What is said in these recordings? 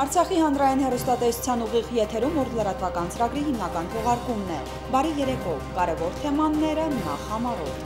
Արցախի հանրային հեռուստատեսության ուղիղ եթերում օրդլրատվական ծրագրի հիմնական թողարկումն է։ Բարի երեկո, կարևոր թեմաները նախ համառոտ։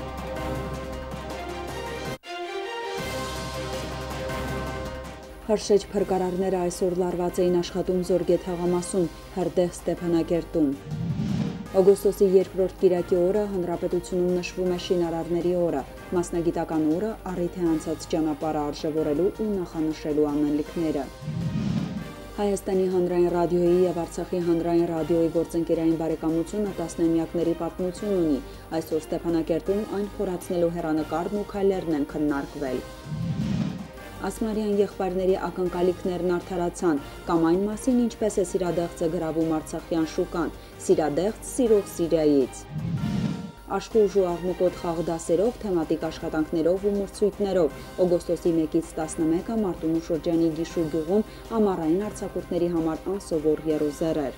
Հրշեջ փրկարարները այսօր լարված էին աշխատում Զորգետ հաղամասում, հրդեհ Ստեփանակերտում։ Օգոստոսի 2-րդ կիրակի օրը Հանրապետությունում նշվում է շինարարների օրը, մասնագիտական օրը առիթ է անցած ճանապարհը արժևորելու ու նախանշելու անելիքները։ Հայաստանի հանրային ռադիոյի եւ Արցախի հանրային ռադիոյի գործընկերային բարեկամությունը տասնամյակների պատմություն ունի։ Այսօր Ստեփանակերտում այն խորացնելու հեռանկարն ու քայլերն են քննարկվել։ Ասմարյան եղբայրների ակնկալիքներն արդարացան, կամ այն մասին, ինչպես է Սիրադեղցը գրավում արցախյան շուկան, Սիրադեղց սիրող Սիրիայից։ Աշխուժ ու աղմուկոտ խաղդասերով, թեմատիկ աշխատանքներով ու մրցույթներով օգոստոսի 1-ից 11-ը Մարտունու շրջանի Գիշու գյուղում ամառային արձակուրդների համար անսովոր եռուզեռ էր։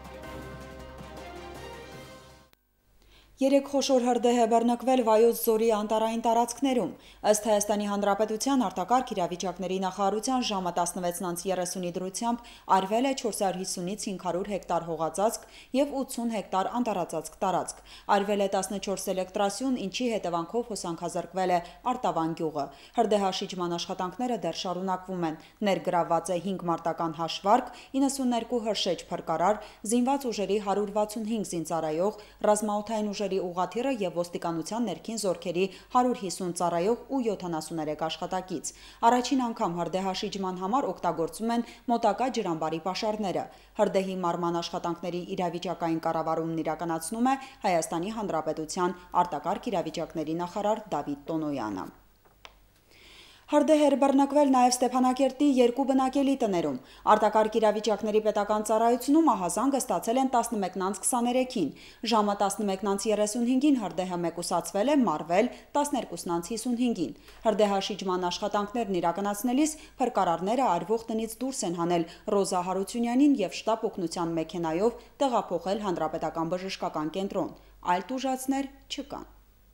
Երեք խոշոր հրդեհ է բռնկվել Վայոց ձորի անտառային տարածքներում։ Ըստ Հայաստանի Հանրապետության արտակարգ իրավիճակների նախարարության ժամը 16:30-ի դրությամբ արվել է 450-ից 500 հեկտար հողածածկ եւ 80 հեկտար անտառածածկ տարածք։ Արվել է 14 էլեկտրասյուն, ինչի հետևանքով հոսանքազրկվել է Արտավան գյուղը։ Հրդեհաշիջման աշխատանքները դեռ շարունակվում են։ Ներգրավված է 5 մարտական հաշվարկ, 92 հրշեջ փրկարար, զինված ուժերի 165 զինծառայող, ռազմաօդային ուժերի ուղղաթիռը եւ ոստիկանության ներքին զորքերի 150 ծառայող ու 73 աշխատակից։ Առաջին անգամ հրդեհաշիջման համար օգտագործում են մոտակա ջրամբարի պաշարները։ Հրդեհի մարման աշխատանքների իրավիճակային կառավարումն իրականացնում է Հայաստանի Հանրապետության արտակարգ իրավիճակների նախարար Դավիթ Տոնոյանը։ Հրդեհ էր բռնկվել նաև Ստեփանակերտի 2 բնակելի տներում։ Արտակարգ իրավիճակների պետական ծառայությունում ահազանգը ստացել են 11:23-ին։ Ժամը 11:35-ին հրդեհը մեկուսացվել է, մարվել 12:55-ին։ Հրդեհաշիջման աշխատանքներն իրականացնելիս փրկարարները արվող տնից դուրս են հանել Ռոզա Հարությունյանին եւ շտապ օգնության մեքենայով տեղափոխել Հանրապետական բժշկական կենտրոն։ Այլ տուժածներ չկան։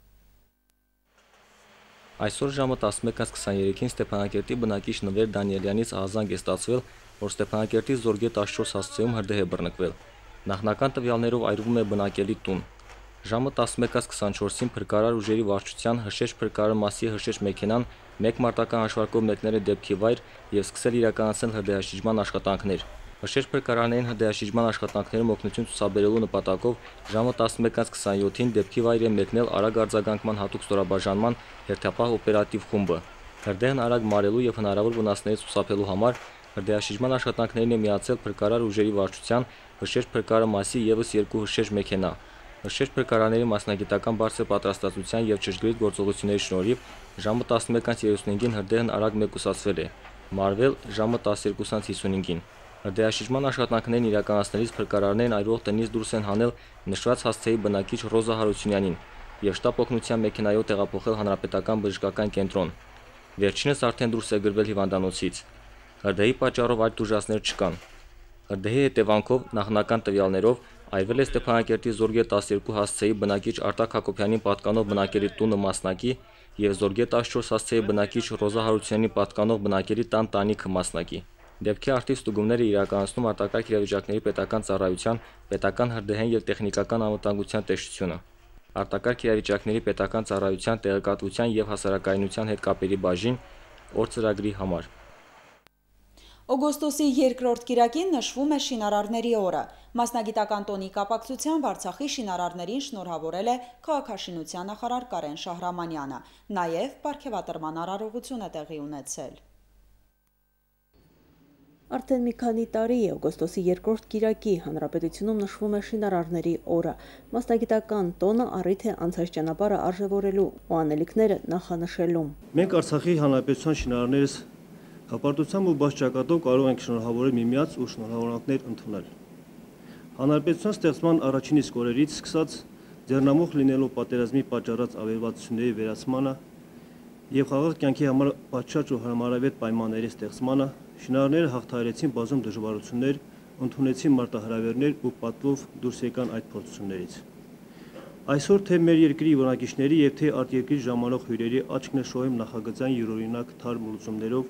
Այսօր ժամը 11:23-ին Ստեփանակերտի բնակիչ Նվեր Դանիելյանից ահազանգ է ստացվել, որ Ստեփանակերտի Զորգետ Աշճոց հասցեում հրդեհ է բռնկվել։ Նախնական տվյալներով այրվում է բնակելի տուն։ Ժամը 11:24-ին փրկարար ուժերի վարչության հրշեջ փրկարար մասի հրշեջ մեքենան 1 մարտական հաշվարկով մեկնել է դեպքի վայր եւ սկսել իրականացնել հրդեհաշիջման աշխատանքներ։ Հրշեջ փրկարարներին հրդեհաշիջման աշխատանքներում օգնություն ցուցաբերելու նպատակով ժամը 11:27-ին դեպքի վայր է մեկնել արագ արձագանքման հատուկ ստորաբաժանման հերթապահ օպերատիվ խումբը։ Հրդեհն արագ մարելու եւ հնարավոր վնասներից խուսափելու համար հրդեհաշիջման աշխատանքներին է միացել փրկարար ուժերի վարչության հրշեջ փրկարար մասի եւս 2 հրշեջ մեքենա։ Հրշեջ փրկարարների մասնագիտական բարձր պատրաստվածության եւ ճշգրիտ գործողությունների շնորհիվ ժամը 11:35-ին հրդեհն արագ մեկուսացվել է։ Մարվել ժամը 12:55-ին։ Հրդեհաշիջման աշխատանքներն իրականացնելիս փրկարարներն այրվող տնից դուրս են հանել նշված հասցեի բնակիչ Ռոզա Հարությունյանին եւ շտապ օգնության մեքենայով տեղափոխել Հանրապետական բժշկական կենտրոն։ Վերջինս արդեն դուրս է գրվել հիվանդանոցից։ Հրդեհի պատճառով այլ տուժածներ չկան։ Հրդեհի հետևանքով նախնական տվյալներով այրվել է Ստեփանակերտի Զորգետ 12 հասցեի բնակիչ Արտակ Հակոբյանին պատկանող բնակելի տունը մասնակի եւ Զորգետ 14 հասցեի բնակիչ Ռոզա Հարությունյանին պատկանող բնակելի տան տանիքը մասնակի։ Դեպքի արդի ստուգումները իրականացնում արտակարգ իրավիճակների պետական ծառայության, պետական հրդեհային եւ տեխնիկական անվտանգության տեսչությունը, արտակարգ իրավիճակների պետական ծառայության տեղեկատվության եւ հասարակայնության հետ կապերի բաժին օր ծրագրի համար։ Օգոստոսի 2-րդ կիրակին նշվում է շինարարների օրը։ Մասնագիտական տոնի կապակցությամբ Արցախի շինարարներին շնորհավորել է քաղաքաշինության նախարար Կարեն Շահրամանյանը։ Նաև պարգևատրման արարողություն է տեղի ունեցել։ Արդեն մի քանի տարի է օգոստոսի 2-րդ կիրակի Հանրապետությունում նշվում է շինարարների օրը։ Մասնագիտական տոնը առիթ է անցած ճանապարհը արժևորելու ու անելիքները նախանշելու։ Մենք Արցախի Հանրապետության շինարարներս հպարտությամբ ու բաց ճակատով կարող ենք շնորհավորել միմյանց ու շնորհավորանքներ ընդունել։ Հանրապետության ստեղծման առաջին իսկ օրերից սկսած ձեռնամուխ լինելով պատերազմի պատճառած ավերվածությունների վերացմանը եւ խաղաղ կյանքի համար պատշաճ ու հարմարավետ պայմանների ստեղծմանը շինարարները հաղթահարեցին բազում դժվարություններ, ընդունեցին մարտահրավերներ ու պատվով դուրս եկան այդ փորձություններից։ Այսօր թե մեր երկրի բնակիչների եւ թե արտերկրի ժամանող հյուրերի աչքն է շոյում նախագծային յուրօրինակ թարմ լուծումներով,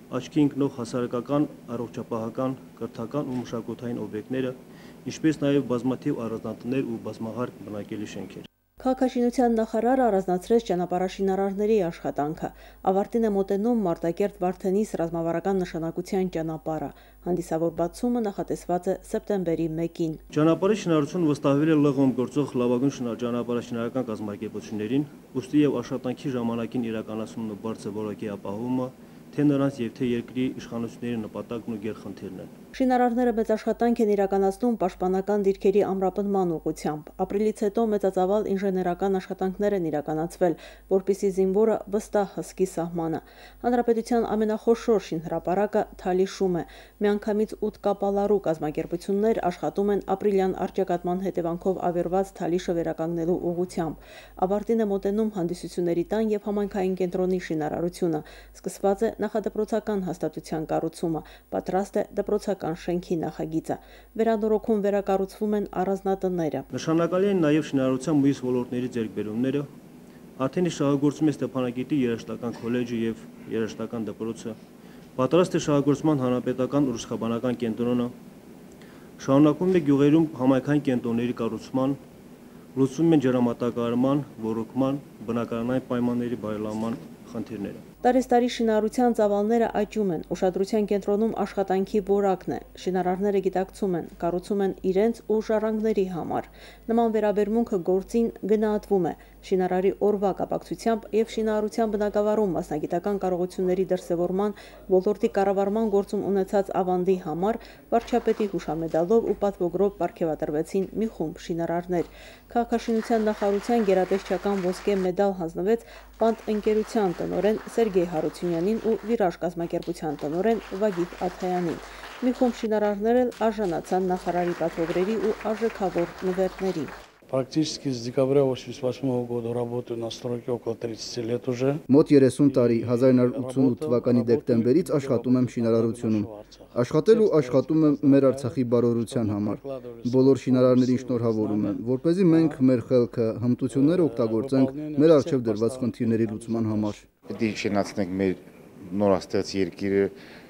աչքի ընկնող հասարակական, առողջապահական, կրթական ու մշակութային օբյեկտները, ինչպես նաև բազմաթիվ առանձնատներ ու բազմահարկ բնակելի շենքեր։ Քաղաքաշինության նախարարը առանձնացրեց ճանապարհաշինարարների աշխատանքը։ Ավարտին է մոտենում Մարտակերտ-Վարդենիս ռազմավարական նշանակության ճանապարհը։ Հանդիսավոր բացումը նախատեսված է սեպտեմբերի 1-ին։ Ճանապարհի շինարարությունը վստահվել է ԼՂՀ-ում գործող լավագույն ճանապարհաշինարարական կազմակերպություններին, ուստի եւ աշխատանքի ժամանակին իրականացումն ու բարձր որակի ապահովումը թե նրանց եւ թե երկրի իշխանությունների նպատակն ու գերխնդիրն են։ Շինարարները մեծ աշխատանք են իրականացնում պաշտպանական դիրքերի ամրապնդման ուղղությամբ։ Ապրիլից հետո մեծածավալ ինժեներական աշխատանքներ են իրականացվել, որպեսզի զինվորը վստահ հսկի սահմանը։ Հանրապետության ամենախոշոր շինհրապարակը Թալիշում է։ Միանգամից 8 կապալառու կազմակերպություններ աշխատում են ապրիլյան առճակատման հետևանքով ավերված Թալիշը վերականգնելու ուղղությամբ։ Ավարտին է մոտենում հանդիսությունների տան եւ համայնքային կենտրոնի շինարարությունը։ Սկսված է նախադպրոցական հաստատության կառուցումը, պատրաստ է դպրոցական շենքի նախագիծը։ Վերանորոգում վերակառուցվում են առանձնատները։ Նշանակալի են նաև շինարարության մյուս ոլորտների ձեռքբերումները։ Արդեն շահագործում է Ստեփանակերտի երաժշտական քոլեջը եւ երաժշտական դպրոցը։ Պատրաստ է շահագործման հանրապետական ուրիշխաբանական կենտրոնը։ Շարունակվում է գյուղերում համայնքային կենտրոնների կառուցման, լուծվում են ջրամատակարարման, ոռոգման, բնակարանային պայմանների բարելավման խնդիրները։ Տարեստարի շինարարության ծավալները աճում են, ուշադրության կենտրոնում աշխատանքի որակն է, շինարարները գիտակցում են, կառուցում են իրենց ու ժառանգների համար։ Նման վերաբերմունքը գործին գնահատվում է, շինարարի օրվա կապակցությամբ եւ շինարարության բնագավառում մասնագիտական կարողությունների դրսևորման, ոլորտի կառավարման գործում ունեցած ավանդի համար վարչապետի հուշամեդալով ու պատվոգրով պարգևատրվեցին մի խումբ շինարարներ։ Քաղաքաշինության նախարարության գերատեսչական ոսկե մեդալ հանձնվեց Պանտ ընկերության տնօրեն Սերգեյ Հարությունյանին ու Վիրաժ կազմակերպության տնօրեն Վագիթ Աթայանին։ Մի խումբ շինարարներ էլ արժանացան նախարարի պատվոգրերի ու արժեքավոր նվերների։ Практически с декабря 1988 года работаю на стройке около 30 лет уже. Մոտ 30 տարի 1988 թվականի դեկտեմբերից աշխատում եմ շինարարությունում։ Աշխատել ու աշխատում եմ մեր Արցախի բարօրության համար։ Բոլոր շինարարներին շնորհավորում եմ, որպեսզի մենք մեր խելքը, հմտությունները օգտագործենք մեր առջև դրված խնդիրների լուծման համար։ Պետք է շենացնենք մեր նորաստեղծ երկիրը,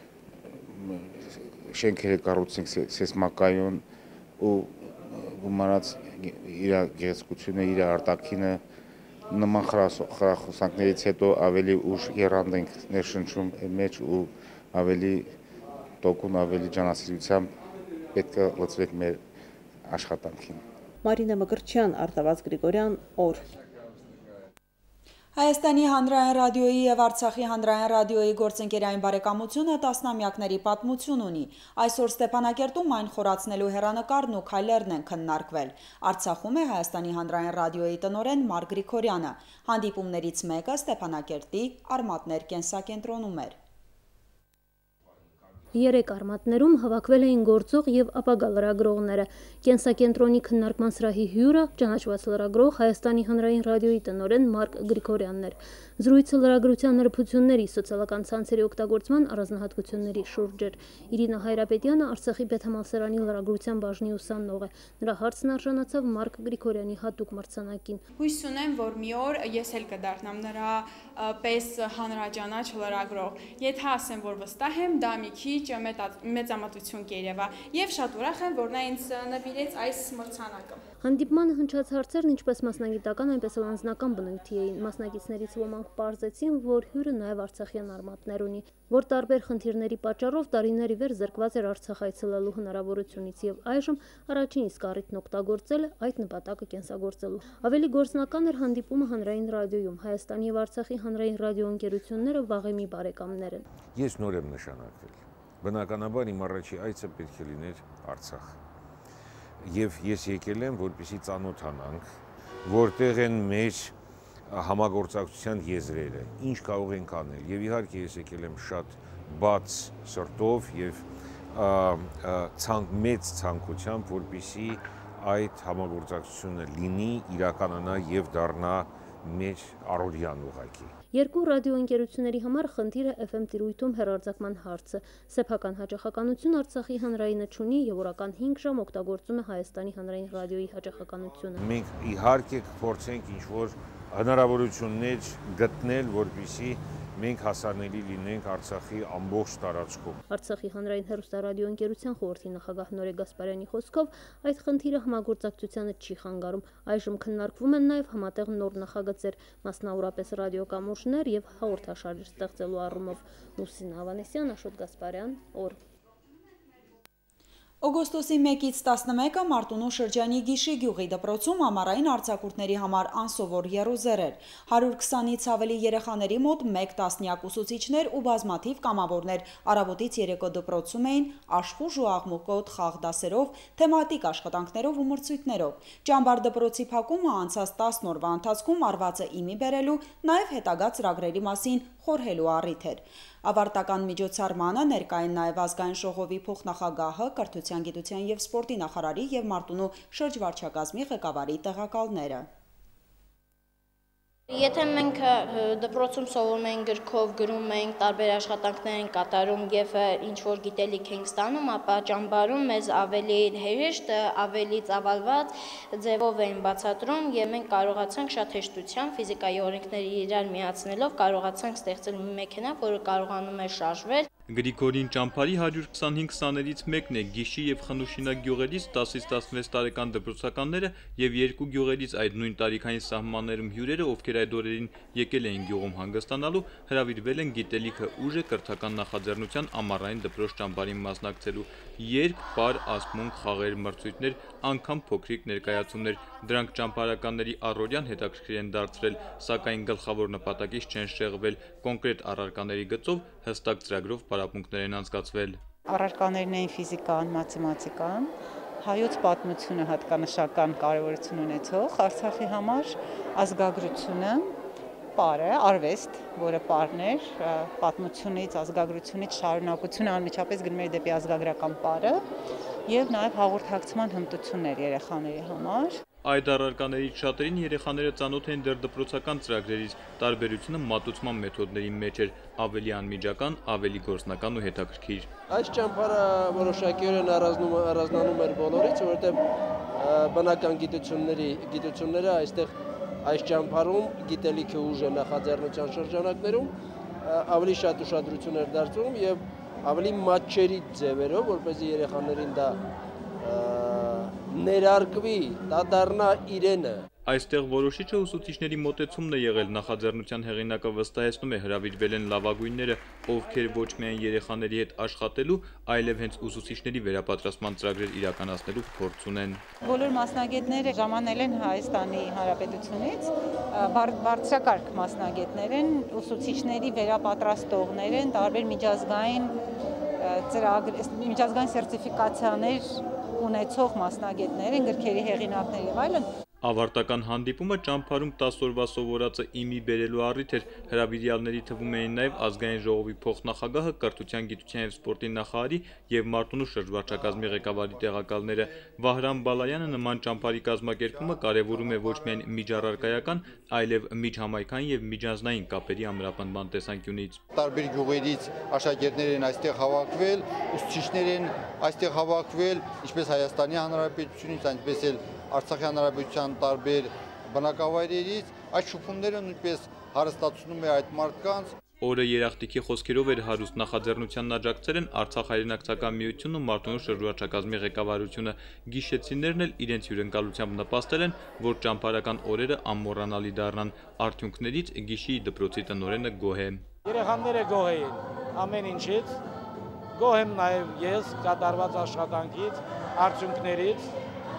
շենքերը կառուցենք սեյսմակայուն ու գումարած իր գեղեցկությունը, իր արտաքինը նման խրախուսանքներից հետո ավելի ուշ եռանդ ենք ներշնչում մեջ ու ավելի տոկուն, ավելի ջանասիրությամբ պետք է լծվենք մեր աշխատանքին։ Մարինե Մկրտչյան, Արտավազդ Գրիգորյան, օր։ Հայաստանի հանրային ռադիոյի եւ Արցախի հանրային ռադիոյի գործընկերային բարեկամությունը տասնամյակների պատմություն ունի։ Այսօր Ստեփանակերտում այն խորացնելու հեռանկարն ու քայլերն են քննարկվել։ Արցախում է Հայաստանի հանրային ռադիոյի տնօրեն Մարկ Գրիգորյանը։ Հանդիպումներից մեկը Ստեփանակերտի Արմատներ կենսակենտրոնում էր։ Երեք արմատներում հավաքվել էին գործող եւ ապագա լրագրողները։ Կենսակենտրոնի քննարկման սրահի հյուրը ճանաչված լրագրող Հայաստանի հանրային ռադիոյի տնօրեն Մարկ Գրիգորյանն էր։ Զրույցը լրագրության նրբությունների, սոցիալական ցանցերի օգտագործման առանձնահատկությունների շուրջ էր։ Իրինա Հայրապետյանը Արցախի պետհամալսարանի լրագրության բաժնի ուսանող է։ Նրա հարցն արժանացավ Մարկ Գրիգորյանի հատուկ մրցանակին։ Հույս ունեմ, որ մի օր ես էլ կդառնամ նրա պես հանրաճանաչ լրագրող։ Եթե ասեմ, որ վստահ եմ, դա մի քիչ մեծամտություն կերևա եւ շատ ուրախ եմ, որ նա ինձ նվիրեց այս մրցանակը։ Հանդիպմանը հնչած հարցերն ինչպես մասնագիտական, այնպես էլ անձնական բնույթի էին։ Մասնագետներից ոմանք պարզեցին, որ հյուրը նաև արցախյան արմատներ ունի, որ տարբեր խնդիրների պատճառով տարիների վեր զրկված էր Արցախ այցելելու հնարավորությունից եւ այժմ առաջին իսկ առիթն օգտագործել է այդ նպատակը կենսագործելու։ Ավելի գործնական էր հանդիպումը հանրային ռադիոյում։ Հայաստանի եւ Արցախի հանրային ռադիոընկերությունները վաղեմի բարեկամներ են։ Ես նոր եմ նշանակվել։ Բնականաբար իմ առաջի այցը պետք է լիներ Արցախ։ Եվ ես եկել եմ, որպեսզի ծանոթանանք, որտեղ են մեր համագործակցության եզրերը, ինչ կարող ենք անել։ Եվ իհարկե ես եկել եմ շատ բաց սրտով եւ մեծ ցանկությամբ, որպեսզի այդ համագործակցությունը լինի, իրականանա եւ դառնա մեր առօրյան ուղղակի։ Երկու ռադիոընկերությունների համար խնդիրը FM տիրույթում հեռարձակման հարցը։ Սեփական հաճախականություն Արցախի հանրայինը չունի եւ օրական 5 ժամ օգտագործում է Հայաստանի հանրային ռադիոյի հաճախականությունը։ Մենք իհարկե կփորձենք ինչ-որ հնարավորություններ գտնել, որպեսզի մենք հասանելի լինենք Արցախի ամբողջ տարածքում։ Արցախի հանրային հեռուստարադիոընկերության խորհրդի նախագահ Նորեկ Գասպարյանի խոսքով այդ խնդիրը համագործակցությանը չի խանգարում։ Այժմ քննարկվում են նաև համատեղ նոր նախագծեր, մասնավորապես ռադիոկամուրջներ եւ հաղորդաշարեր ստեղծելու առումով։ Լուսինե Ավանեսյան, Աշոտ Գասպարյան, օր։ Օգոստոսի 1-ից 11-ը Մարտունու շրջանի Գիշի գյուղի դպրոցում ամառային արձակուրդների համար անսովոր եռուզեռ էր։ 120-ից ավելի երեխաների մոտ 1 տասնյակ ուսուցիչներ ու բազմաթիվ կամավորներ առավոտից երեկո դպրոցում էին աշխուժ ու աղմուկոտ խաղ դասերով, թեմատիկ աշխատանքներով ու մրցույթներով։ Ճամբար դպրոցի փակումը անցած 10 օրվա ընթացքում արվածը իմի բերելու, նաև հետագա ծրագրերի մասին խորհելու առիթ էր։ Ավարտական միջոցառմանը ներկային նաև ազգային ժողովի փոխնախագահը, կրթության, գիտության և սպորտի նախարարի և Մարտունու շրջվարչակազմի ղեկավարի տեղակալները։ Եթե մենք դպրոցում սովորում ենք գրքով, գրում ենք, տարբեր աշխատանքներ ենք կատարում եւ ինչ-որ գիտելիք ենք ստանում, ապա ճամբարում մեզ ավելի հեշտ, ավելի ծավալված ձևով են բացատրում եւ մենք կարողացանք շատ հեշտությամբ ֆիզիկայի օրենքների իրար միացնելով կարողացանք ստեղծել մի մեքենա, որը կարողանում է շարժվել։ Գրիգորին ճամփարի 125 սաներից մեկն է Գիշի եւ Խնուշինա գյուղերից 10-ից 16 տարեկան դպրոցականները եւ երկու գյուղերից այդ նույն տարիքային սահմաններում հյուրերը, ովքեր այդ օրերին եկել էին գյուղում հանգստանալու, հրավիրվել են գիտելիքը ուժը կրթական նախաձեռնության ամառային դպրոց ճամփարին մասնակցելու։ Երգ, պար, ասմունք, խաղեր, մրցույթներ, անգամ փոքրիկ ներկայացումներ, դրանք ճամփարականների առօրյան հետաքրքիր են դարձրել, սակայն գլխավոր նպատակից չեն շեղվել, կոնկրետ առարկաների գծով հստակ ծրագրով պարապմունքներ են անցկացվել։ Առարկաներն էին ֆիզիկան, մաթեմատիկան, հայոց պատմությունը հատկանշական կարևորություն ունեցող, Արցախի համար ազգագրությունը, պարը, արվեստ, որը պարն էր, պատմությունից, ազգագրությունից շարունակությունը անմիջապես գնում էր դեպի ազգագրական պարը եւ նաեւ հաղորդակցման հմտություններ երեխաների համար։ Այդ առարկաներից շատերին երեխաները ծանոթ են դեռ դպրոցական ծրագրերից, տարբերությունը մատուցման մեթոդների մեջ էր, ավելի անմիջական, ավելի գործնական ու հետաքրքիր։ Այս ճամփարը որոշակիորեն առանձնանում էր բոլորից, որովհետև բնական գիտությունները այստեղ այս ճամփարում գիտելիքը ուժը նախաձեռնության շրջանակներում ավելի շատ ուշադրություն էր դարձվում եւ ավելի մատչերի ձևերով, որպեսզի երեխաներին դա ներարկվի, դա դառնա իրենը։ Այստեղ որոշիչը ուսուցիչների մոտեցումն է եղել, նախաձեռնության հեղինակը վստահեցնում է հրավիրվել են լավագույնները, ովքեր ոչ միայն երեխաների հետ աշխատելու, այլև հենց ուսուցիչների վերապատրաստման ծրագրեր իրականացնելու փորձ ունեն։ Բոլոր մասնագետները ժամանել են Հայաստանի Հանրապետությունից, բարձրակարգ մասնագետներ են, ուսուցիչների վերապատրաստողներ են, տարբեր միջազգային սերտիֆիկացիաներ ունեցող մասնագետներ են, գրքերի հեղինակներ եւ այլն։ Ավարտական հանդիպումը ճամփարում 10 օրվա սովորածը իմի բերելու առիթ էր, հրավիրյալների թվում էին նաև ազգային ժողովի փոխնախագահը, կրթության, գիտության և սպորտի նախարարի և Մարտունու շրջվարչակազմի ղեկավարի տեղակալները։ Վահրամ Բալայանը նման ճամփարի կազմակերպումը կարևորում է ոչ միայն միջառարկայական, այլև միջհամայնքային և միջանձնային կապերի ամրապնդման տեսանկյունից։ Տարբեր գյուղերից աշակերտներ են այստեղ հավաքվել, ուսուցիչներ են այստեղ հավաքվել, ինչպես Հայաստանի Հանրապետությունից, այնպես էլ Արցախի Հանրապետության տարբեր բնակավայրերից, այդ շփումները նույնպես հարստացնում է այդ մարդկանց։ Օրը երախտիկի խոսքերով էր հարուստ, նախաձեռնությանն աջակցել են Արցախ հայրենակցական միությունն ու Մարտունու շրջվարչակազմի ղեկավարությունը։ Գիշեցիներն էլ իրենց հյուրընկալությամբ նպաստել են, որ ճամփարական օրերը անմոռանալի դառնան։ Արդյունքներից Գիշիի դպրոցի տնօրենը գոհ է։ Երեխաները գոհ էին ամեն ինչից, գոհ եմ նաև ես կատարված աշխատանքից, արդյունքներից։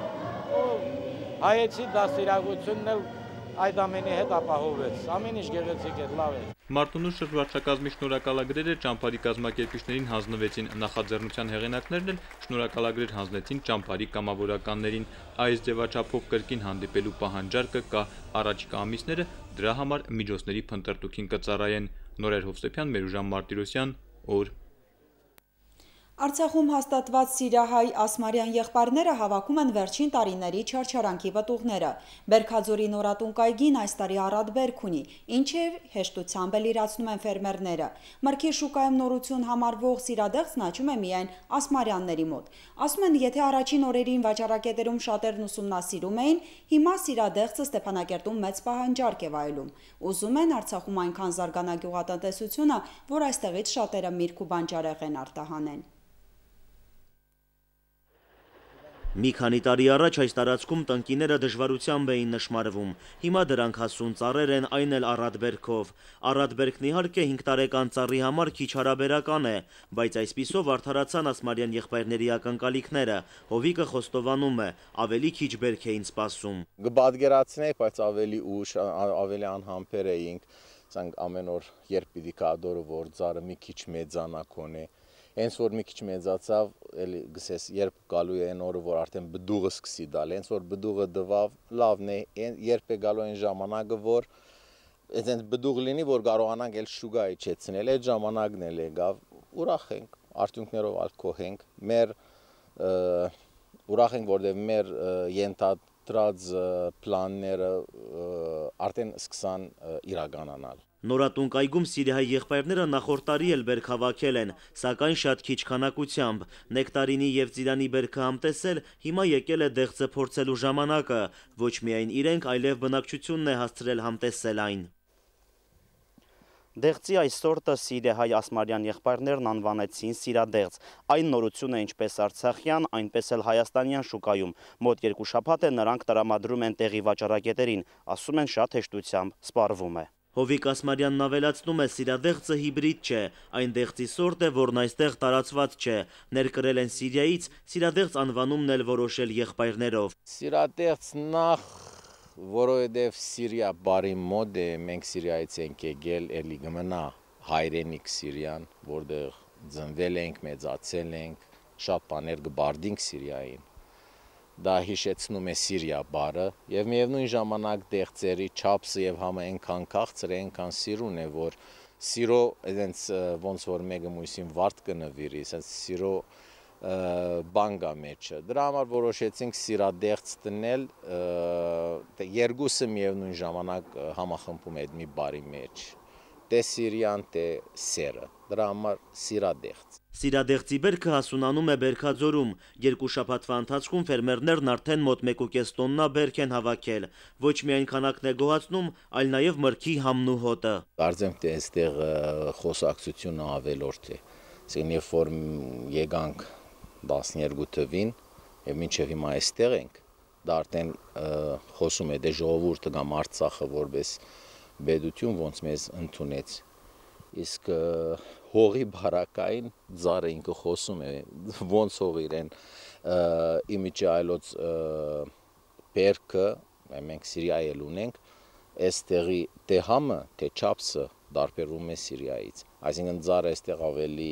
Հայեցի դաստիարակությունն էլ այդ ամենի հետ ապահովեց, ամեն ինչ գեղեցիկ էր, լավ էր։ Մարտունու շրջվարչակազմի շնորհակալագրերը ճամփարի կազմակերպիչներին հանձնվեցին, նախաձեռնության հեղինակներն էլ շնորհակալագրեր հանձնեցին ճամփարի կամավորականներին։ Այս ձևաչափով կրկին հանդիպելու պահանջարկը կա, առաջիկա ամիսները դրա համար միջոցների փնտրտուքին կծառայեն։ Նորեր Հովսեփյան, Մերուժան Մարտիրոսյան, օր։ Արցախում հաստատված սիրիահայ ասմարյան եղբայրները հավաքում են վերջին տարիների չարչարանքի պտուղները։ Բերքաձորի նորատունկ այգին այս տարի առատ բերք ունի, ինչև հեշտությամբ էլ իրացնում են ֆերմերները։ Մրգի շուկայում նորություն համարվող սիրադեղցն աճում է միայն ասմարյանների մոտ։ Ասում են, եթե առաջին օրերին վաճառակետերում շատերն ուսումնասիրում էին, հիմա սիրադեղցը Ստեփանակերտում մեծ պահանջարկ է վայելում։ Ուզում են Արցախում այնքան զարգանա գյուղատնտեսությունը, որ այստեղից շատերը միրգ ու բանջարեղեն արտահանեն։ Մի քանի տարի առաջ այս տարածքում տնկիները դժվարությամբ էին նշմարվում, հիմա դրանք հասուն ծառեր են, այն էլ առատ բերքով։ Առատ բերքն իհարկե 5 տարեկան ծառի համար քիչ հարաբերական է, բայց այսպիսով արդարացան ասմարյան եղբայրների ակնկալիքները, Հովիկը խոստովանում է, ավելի քիչ բերք էին սպասում։ Կբադգերացնենք, բայց ավելի ուշ, ավելի անհամբեր էինք, ամեն օր երբ պիտի կադորը, որ ծառը մի քիչ մեծանա կոնե։ Հենց որ մի քիչ մեծացավ, էլի գսես երբ գալու է այն օրը, որ արդեն բդուղը սկսի դալ, հենց որ բդուղը դվավ, լավն է, երբ է գալու այն ժամանակը, որ այդ բդուղ լինի, որ կարողանանք էլ շուկա իջեցնել, այդ ժամանակն էլ եկավ, ուրախ ենք, արդյունքներով ալքոհենք, ուրախ ենք, որտեղ մեր ենթադրած պլանները արդեն սկսան իրականանալ։ Նորատունկ այգում սիրիահայ եղբայրները նախորդ տարի էլ բերք հավաքել են, սակայն շատ քիչ քանակությամբ։ Նեկտարինի եւ ծիրանի բերքը համտեսել, հիմա եկել է դեղձը փորձելու ժամանակը, ոչ միայն իրենք, այլև բնակչությունն է հասցրել համտեսել այն։ Դեղձի այս սորտը սիրիահայ ասմարյան եղբայրներն անվանեցին սիրադեղձ։ Այն նորություն է ինչպես արցախյան, այնպես էլ հայաստանյան շուկայում։ Մոտ 2 շաբաթ է նրանք տրամադրում են տեղի վաճառակետերին, ասում են շատ հեշտությամբ սպառվում է։ Հովիկ Ասմարյանն ավելացնում է, սիրադեղձը հիբրիդ չէ, այն դեղձի սորտ է, որն այստեղ տարածված չէ։ Ներկրել են Սիրիայից, սիրադեղձ անվանումն էլ որոշել եղբայրներով։ Սիրադեղձ նախ, որովհետև Սիրիա բարի մոդ է, մենք Սիրիայից ենք եկել, էլի գմնա հայրենիք Սիրիան, որտեղ ծնվել ենք, մեծացել ենք, շատ բաներ կբարդինք Սիրիային։ Դա հիշեցնում է Սիրիա բարը եւ միևնույն ժամանակ դեղձերի չափսը եւ համը այնքան քաղցր է, այնքան սիրուն է, որ սիրո այնց ոնց որ մեկը մույսին վարդ կնվիրի, այսպես սիրո բան կա մեջը։ Դրա համար որոշեցինք սիրադեղձ տնել, երկուսը միևնույն ժամանակ համախմբում է այդ մի բարի մեջ։ Թե Սիրիան, թե սերը, դրա համար սիրադեղձ։ Սիրադեղձի բերքը հասունանում է Բերքաձորում։ 2 շաբաթվա ընթացքում ֆերմերներն արդեն մոտ 1.5 տոննա բերք են հավաքել։ Ոչ միայն քանակն է գոհացնում, այլ նաև մրգի համն ու հոտը։ Կարծեմ թե այստեղ խոսակցությունը ավելորդ է։ Այսինքն երբ որ եկանք 12 թվին եւ մինչեւ հիմա այստեղ ենք, դա արդեն խոսում է դե ժողովուրդը կամ Արցախը որպես բեդություն ոնց մեզ ընդունեց, իսկ հողի բարակային ծառը ինքը խոսում է, ոնց հող իրեն իմիջի այլոց բերքը, մենք Սիրիայել ունենք, այստեղի թե համը, թե չափսը տարբերվում է Սիրիայից, այսինքն ծառը այստեղ ավելի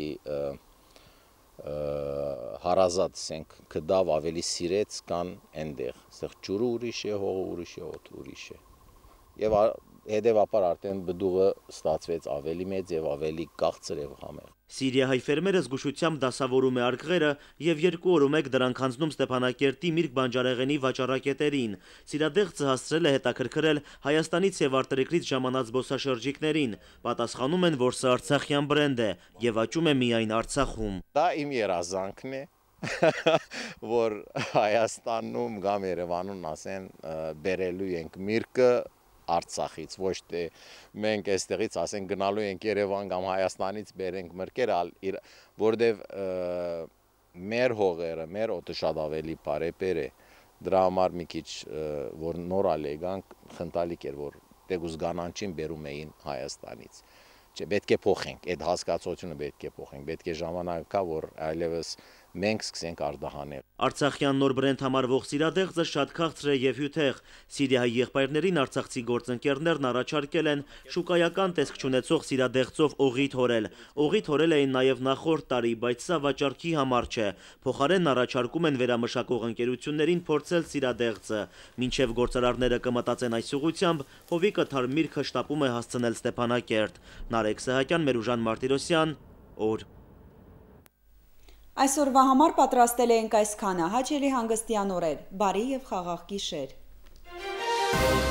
հարազատ սենք կդավ ավելի սիրեց կան այնտեղ, այստեղ ջուրը ուրիշ է, հողը ուրիշ է, օդը ուրիշ է, եւ հետևաբար արդեն բդուղը ստացվեց ավելի մեծ եւ ավելի քաղցր եւ համեղ։ Սիրիահայ ֆերմերը զգուշությամբ դասավորում է արկղերը եւ 2 օրում եք դրանք հանձնում Ստեփանակերտի միրգ բանջարեղենի վաճառակետերին։ Սիրադեղձը հասցրել է հետաքրքրել Հայաստանից եւ արտերկրից ժամանած զբոսաշրջիկներին։ Պատասխանում են, որ սա արցախյան բրենդ է եւ աճում է միայն Արցախում։ Դա իմ երազանքն է, որ Հայաստանում կամ Երևանում ասեն բերելու ենք միրգը Արցախից, ոչ թե մենք այստեղից ասենք գնալու ենք Երևան կամ Հայաստանից բերենք մրգեր, որտեվ մեր հողերը, մեր օդը շատ ավելի բարեպեր է, դրա համար մի քիչ որ նոր ալեգանք խնդալիք էր, որ դեգուս գանանչին բերում էին Հայաստանից, չէ, պետք է փոխենք, այդ հասկացությունը պետք է փոխենք, պետք է ժամանակ կա, որ այլևս մենք սկսենք արտահանել։ Արցախյան նոր բրենդ համարվող սիրադեղձը շատ քաղցր է եւ հյութեղ։ Սիրիահայ եղբայրներին արցախցի գործընկերներն առաջարկել են շուկայական տեսք չունեցող սիրադեղձով օղի թորել։ Օղի թորել էին նաեւ նախորդ տարի, բայց սա վաճառքի համար չէ։ Փոխարենն առաջարկում են վերամշակող ընկերություններին փորձել սիրադեղձը։ Մինչեւ գործարարները կմտածեն այս ուղղությամբ, Հովիկը թարմ միրգը շտապում է հասցնել Ստեփանակերտ։ Նարեկ Սահակյան, Մերուժան Մարտիրոսյան, օր։ Այսօրվա համար պատրաստել ենք այսքանը, հաճելի հանգստյան օրեր, բարի եւ խաղաղ գիշեր։